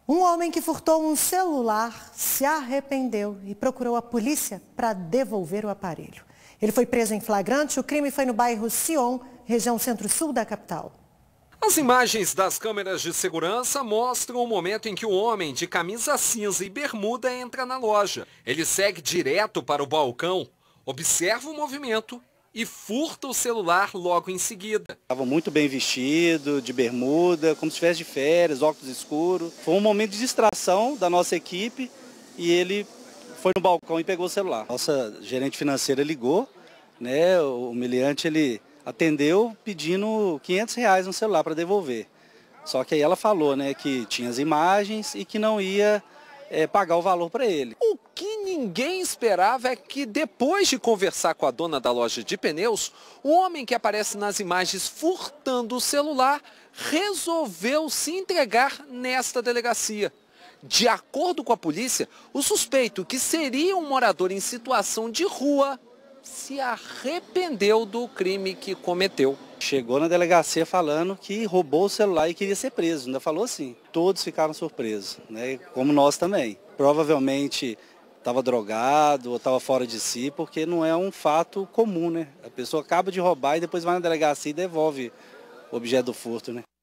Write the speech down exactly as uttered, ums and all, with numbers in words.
Um homem que furtou um celular se arrependeu e procurou a polícia para devolver o aparelho. Ele foi preso em flagrante. O crime foi no bairro Sion, região centro-sul da capital. As imagens das câmeras de segurança mostram o momento em que o homem de camisa cinza e bermuda entra na loja. Ele segue direto para o balcão, observa o movimento e furta o celular logo em seguida. Estava muito bem vestido, de bermuda, como se estivesse de férias, óculos escuros. Foi um momento de distração da nossa equipe e ele foi no balcão e pegou o celular. Nossa gerente financeira ligou, né? O meliante ele atendeu pedindo quinhentos reais no celular para devolver. Só que aí ela falou, né, que tinha as imagens e que não ia é, pagar o valor para ele. O que ninguém esperava é que depois de conversar com a dona da loja de pneus, o homem que aparece nas imagens furtando o celular resolveu se entregar nesta delegacia. De acordo com a polícia, o suspeito, que seria um morador em situação de rua, se arrependeu do crime que cometeu. Chegou na delegacia falando que roubou o celular e queria ser preso. Ainda falou assim. Todos ficaram surpresos, né? Como nós também. Provavelmente estava drogado ou estava fora de si, porque não é um fato comum, né? A pessoa acaba de roubar e depois vai na delegacia e devolve o objeto do furto, né?